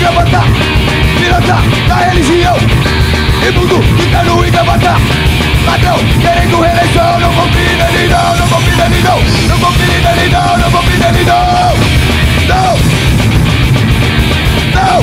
gravata, pirata da religião. Imundo, tentando engravatar. Ladrão, querendo reeleição. Não confie nele não, não confie nele não. Não confie nele não, não confie nele não. Não, não.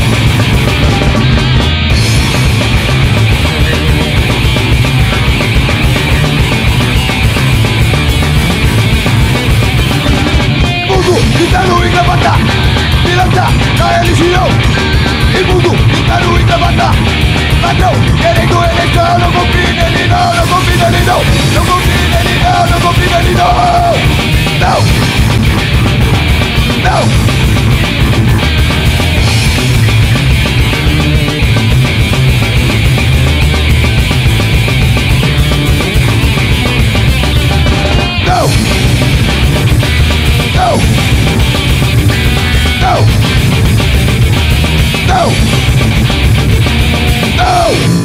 Imundo, tentando engravatar. Pirata da religião. Imundo, tentando engravatar. Ladrão, querendo eleição. Não confie nele não, não confie nele não. Não confie nele não, não confie nele não. Não, não. Não, não, não, não, não.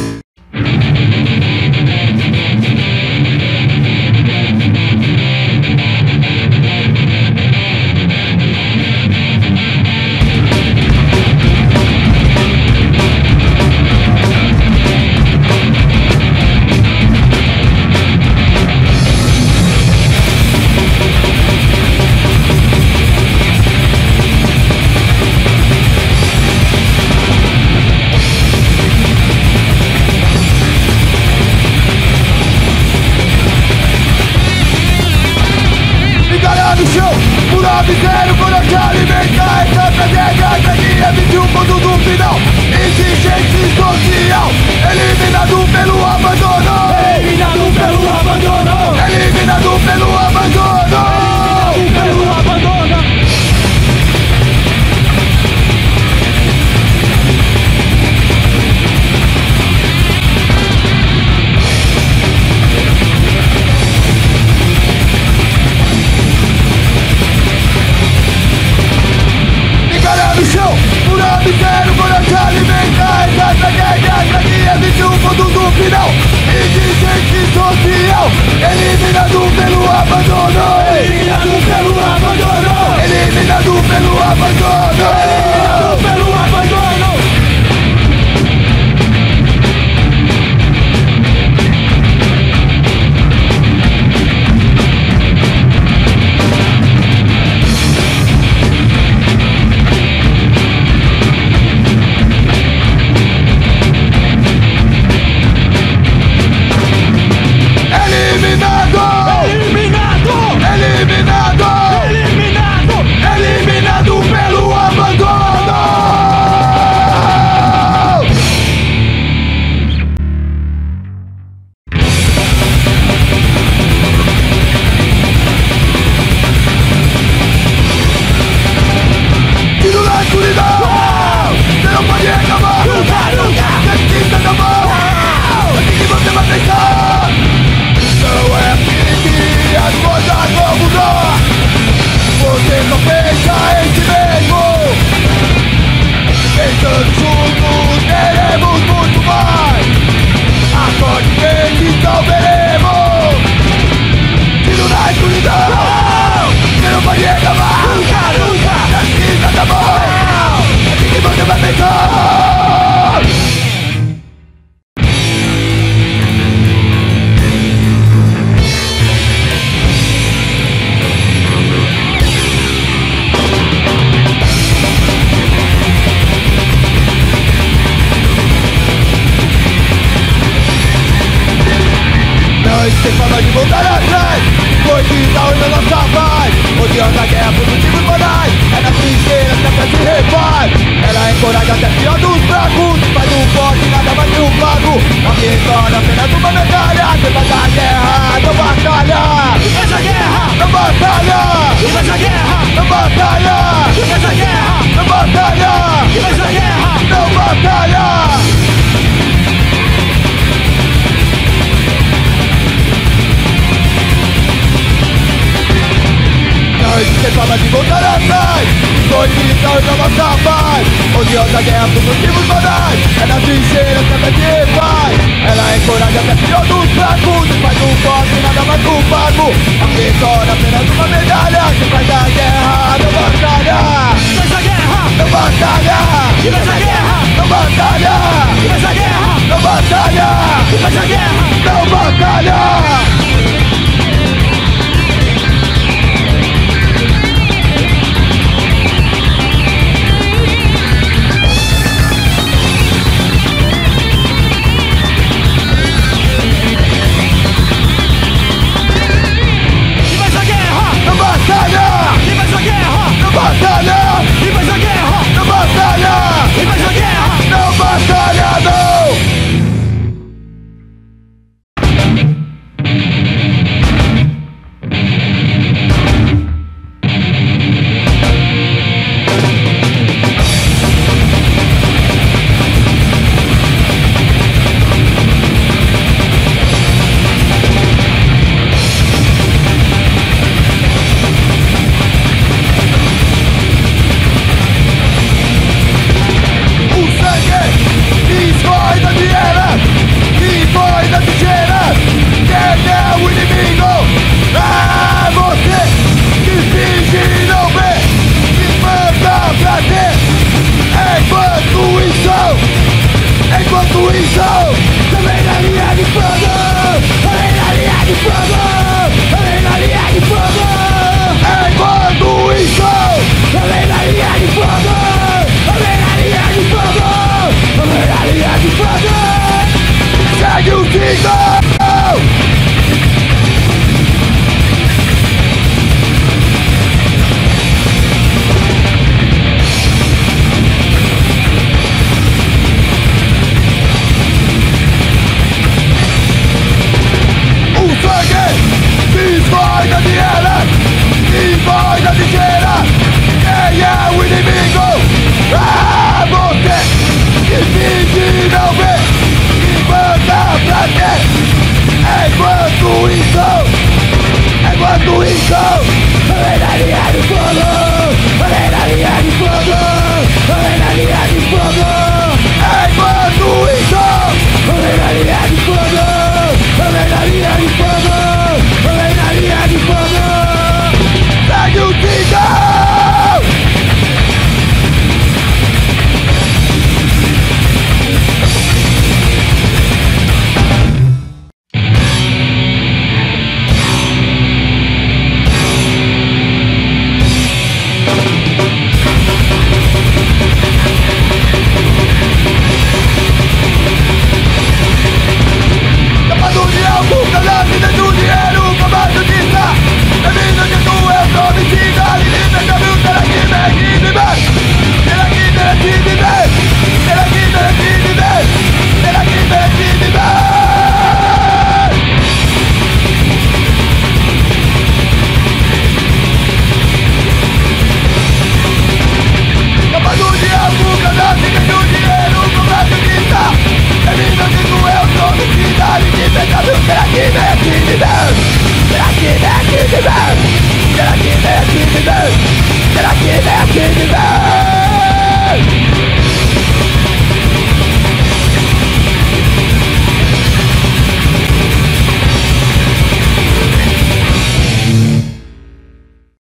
Miséria, quando eu te alimentar. Essa tragédia aqui é 21 pontos do final. Exigente social, eliminado pelo abandono. Eliminado pelo abandono. Eliminado pelo abandono. Eliminado pelo abandono. No chão, pura miséria, quando eu te alimentar. Essa tragédia aqui é 21 pontos do final. Exigente social, eliminado pelo abandono. Eliminado pelo abandono. Eliminado pelo abandono. Eliminado pelo abandono. Eliminado pelo abandono. Tiro na escuridão. Você não pode reclamar. Nunca. Desquista da mão. Assim que você vai pensar. Não é assim que as coisas vão mudar. Você só pensa em si mesmo. Pensando juntos, queremos muito mais. Acorde bem, então veremos. Tiro na escuridão. Você não pode reclamar. Nunca. Desquista da mão. Assim que você vai pensar. Sem forma de voltar atrás. Foi que tal na nossa paz. Odiando a guerra por motivos banais. É na trincheira que a fé se refaz. Ela encoraja até pior dos fracos. Faz um forte, nada mais que um pago. Não se torna apenas uma medalha. Quem vai dar guerra, não batalha. E essa guerra, não batalha. E essa guerra, não batalha. E essa guerra, não batalha. E essa guerra, não batalha. Sem forma de voltar atrás. Foi vital na nossa paz. Odiosa guerra por motivos banais. É na trincheira que a fé faz. Ela encoraja até pior dos fracos. E faz um forte, nada mais que um pago. A vitória apenas uma medalha. Quem faz a guerra não batalha. Faz a guerra, não batalha. E faz a guerra. aqui, vem aqui, vem